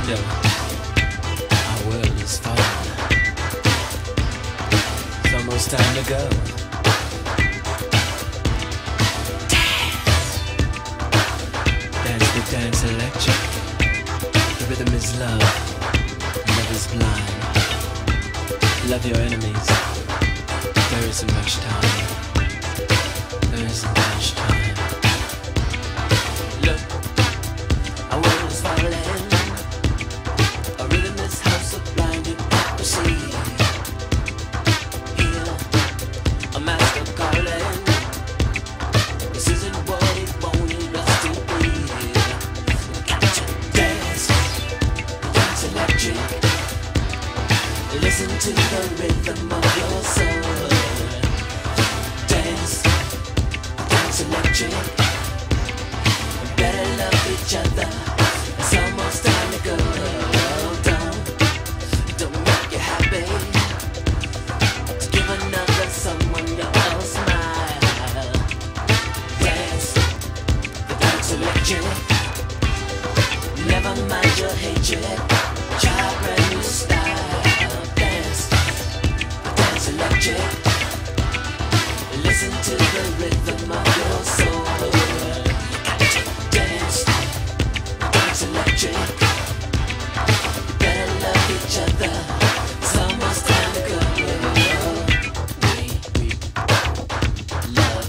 still, our world is falling. It's almost time to go. Dance the dance electric. The rhythm is love. Love is blind. Love your enemies. There isn't much time. There isn't much time. Look, our world is falling. A rhythm is house of blinded hypocrisy. Hear a master calling. This isn't what he wanted us to be. Catch it, dance, dance electric. Listen to the rhythm of your soul. Dance, dance electric. Better love each other. It's almost time to go. Don't make you happy. To give another someone your smile. Dance, the dance electric. Never mind your hatred. Try a brand new style. Dance, the dance electric. Listen to the rhythm of your soul. Dance, dance electric. Better love each other. It's almost time to go. We love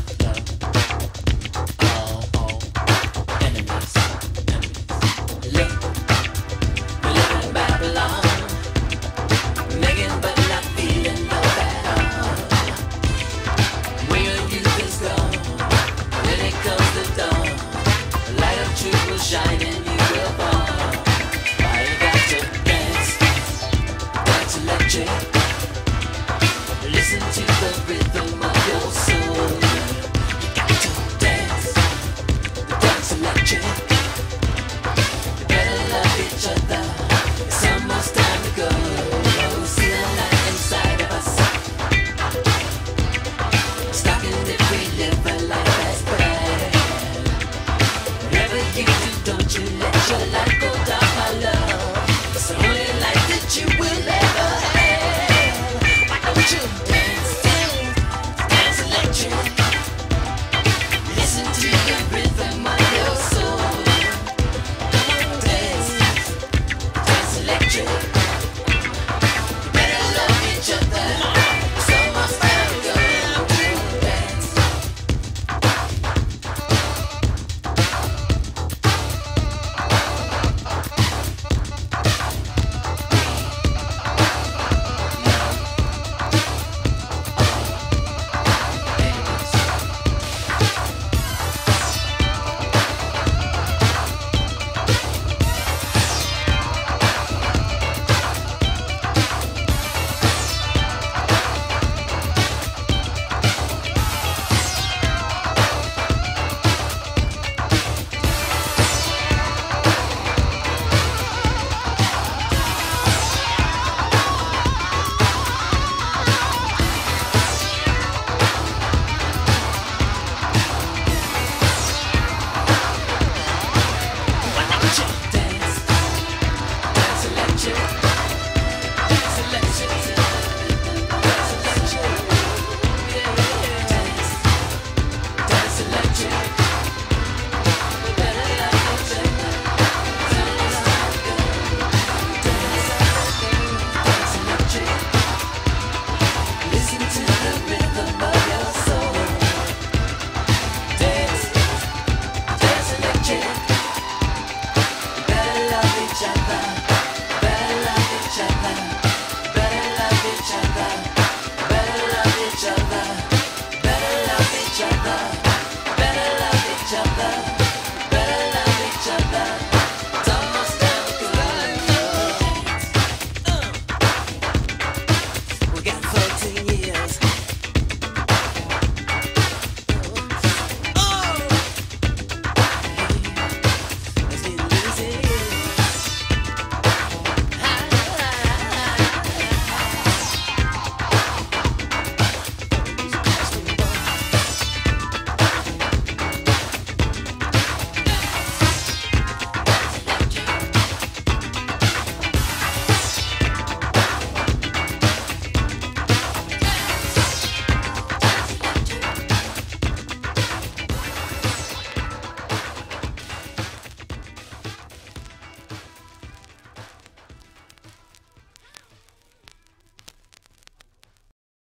all enemies. Look, we live in Babylon, making but not feeling love at all. When your youth is gone, when it comes to dawn, the light of truth will shine and you will fall. Why you got to dance, dance electric. Listen to the rhythm of your soul. You got to dance, the dance electric. You better love each other. It's almost time to go. See the light inside of us. Stocking if we live a life that's bad. Whatever you do, don't you let your light go down, my love. It's the only life that you will ever have. Why don't you dance, dance, dance electric. Listen to the rhythm of your soul. Dance, dance electric.